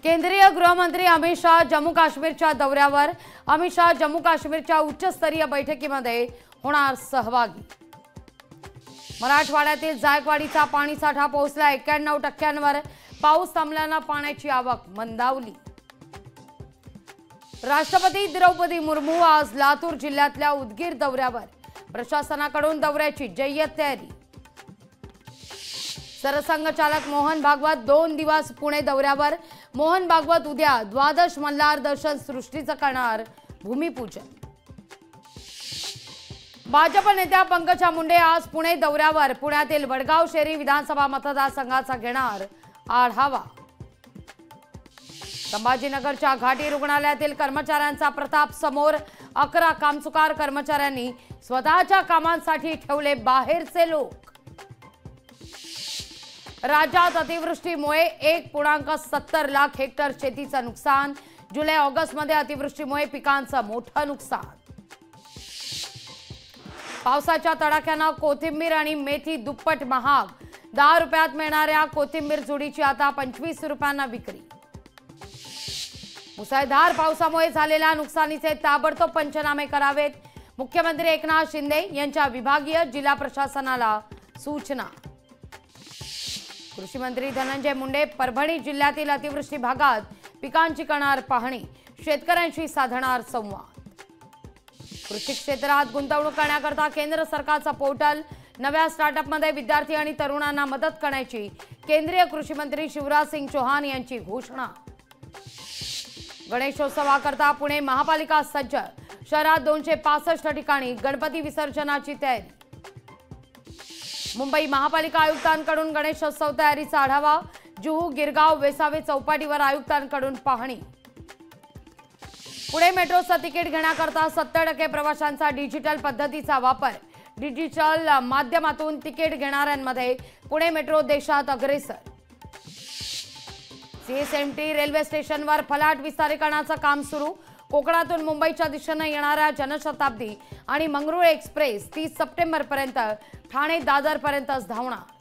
केंद्रीय गृहमंत्री अमित शाह जम्मू काश्मीरच्या दौऱ्यावर। अमित शाह जम्मू काश्मीरच्या उच्चस्तरीय बैठकीमध्ये होणार सहभागी। मराठवाड्यातील जायकवाडीचा पाणीसाठा पोहोचला 91%वर। पाऊस थांबल्याने पाण्याची आवक मंदावली। राष्ट्रपती द्रौपदी मुर्मू आज लातूर जिल्ह्यातल्या उदगीर दौऱ्यावर। प्रशासनाकडून दौऱ्याची जय्यत तयारी। सरसंघचालक मोहन भागवत 2 दिवस पुणे दौऱ्यावर। मोहन भागवत उद्या द्वादश मल्हार दर्शन सृष्टीचं करणार भूमिपूजन। भाजप नेत्या पंकजा मुंडे आज पुणे दौऱ्यावर। पुण्यातील वडगाव शेरी विधानसभा मतदारसंघाचा घेणार आढावा। संभाजीनगरच्या घाटी रुग्णालयातील कर्मचाऱ्यांचा प्रताप समोर। 11 कामचुकार कर्मचाऱ्यांनी स्वतःच्या कामांसाठी ठेवले बाहेरचे लोक। राज्यात अतिवृष्टीमुळे 1.70 लाख हेक्टर शेतीचं नुकसान। जुलै ऑगस्ट मध्ये अतिवृष्टीमुळे पिकांचं मोठं नुकसान। पावसाच्या तडाख्यानं कोथिंबीर आणि मेथी दुप्पट महाग। 10 रुपयात मिळणाऱ्या कोथिंबीर जुडीची आता 25 रुपयांना विक्री। मुसळधार पावसामुळे झालेल्या नुकसानीचे ताबडतोब पंचनामे करावेत। मुख्यमंत्री एकनाथ शिंदे यांच्या विभागीय जिल्हा प्रशासनाला सूचना। कृषी मंत्री धनंजय मुंडे परभणी जिल्ह्यातील अतिवृष्टी भागात पिकांची करणार पाहणी। शेतकऱ्यांशी साधणार संवाद। कृषी क्षेत्रात गुंतवणूक करण्याकरता केंद्र सरकारचा पोर्टल। नव्या स्टार्टअपमध्ये विद्यार्थी आणि तरुणांना मदत करण्याची केंद्रीय कृषी मंत्री शिवराज सिंग चौहान यांची घोषणा। गणेशोत्सवाकरता पुणे महापालिका सज्ज। शहरात 265 ठिकाणी गणपती विसर्जनाची तयारी। मुंबई महापालिका आयुक्तांकडून गणेशोत्सव तयारीचा आढावा। जुहू गिरगाव वेसावे चौपाटीवर आयुक्तांकडून पाहणी। पुणे मेट्रोचं तिकीट घेण्याकरता 70% प्रवाशांचा डिजिटल पद्धतीचा वापर। डिजिटल माध्यमातून तिकीट घेणाऱ्यांमध्ये पुणे मेट्रो देशात अग्रेसर। सीएसएमटी रेल्वे स्टेशनवर फलाट विस्तारीकरणाचं काम सुरू। कोकणातून मुंबईच्या दिशेने येणाऱ्या जनशताब्दी आणि मंगरुळ एक्सप्रेस 30 सप्टेंबरपर्यंत ठाणे दादर पर्यंतच धावणार।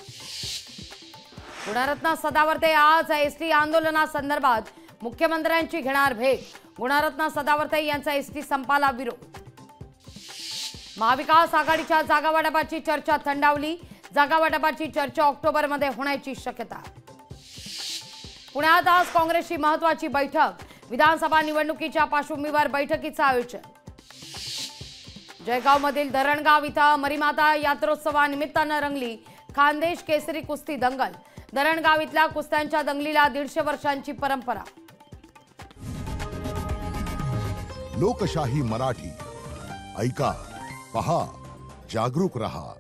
गुणरत्न सदावर्ते आज एसटी आंदोलनासंदर्भात मुख्यमंत्र्यांची घेणार भेट। गुणरत्न सदावर्ते यांचा एसटी संपाला विरोध। महाविकास आघाडीच्या जागावाटपाची चर्चा थंडावली। जागावाटपाची चर्चा ऑक्टोबरमध्ये होण्याची शक्यता। पुण्यात आज काँग्रेसची महत्त्वाची बैठक। विधानसभा निवडणुकीच्या पार्श्वभूमीवर बैठकीचं आयोजन। जळगावमधील धरणगाव इथं मरीमाता यात्रोत्सवानिमित्तानं रंगली खानदेश केसरी कुस्ती दंगल। धरणगाव इथल्या कुस्त्यांच्या दंगलीला 150 वर्षांची परंपरा। लोकशाही मराठी ऐका, पहा, जागरूक रहा।